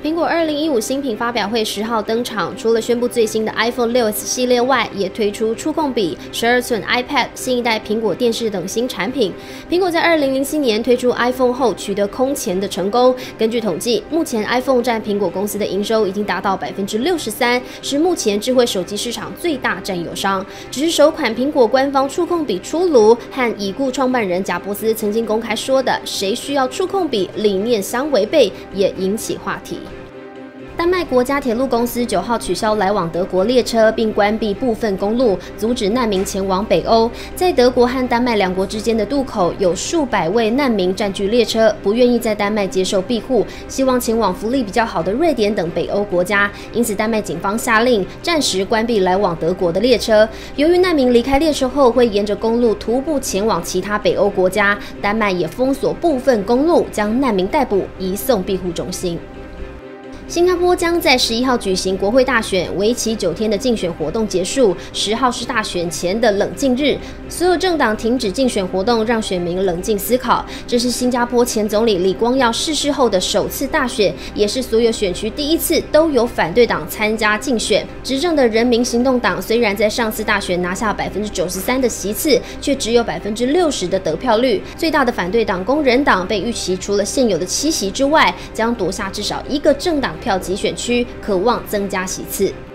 苹果2015新品发表会10号登场，除了宣布最新的 iPhone 6s 系列外，也推出触控笔、12寸 iPad、新一代苹果电视等新产品。苹果在2007年推出 iPhone 后取得空前的成功。根据统计，目前 iPhone 占苹果公司的营收已经达到63%，是目前智慧手机市场最大占有商。只是首款苹果官方触控笔出炉，和已故创办人贾伯斯曾经公开说的“谁需要触控笔”理念相违背，也引起话题。丹麦国家铁路公司9号取消来往德国列车，并关闭部分公路，阻止难民前往北欧。在德国和丹麦两国之间的渡口，有数百位难民占据列车，不愿意在丹麦接受庇护，希望前往福利比较好的瑞典等北欧国家。因此，丹麦警方下令暂时关闭来往德国的列车。由于难民离开列车后会沿着公路徒步前往其他北欧国家，丹麦也封锁部分公路，将难民逮捕移送庇护中心。新加坡将在11号举行国会大选，为期9天的竞选活动结束。10号是大选前的冷静日，所有政党停止竞选活动，让选民冷静思考。这是新加坡前总理李光耀逝世后的首次大选，也是所有选区第一次都有反对党参加竞选。执政的人民行动党虽然在上次大选拿下93%的席次，却只有60%的得票率。最大的反对党工人党被预期除了现有的7席之外，将夺下至少一个政党票级选区，渴望增加席次。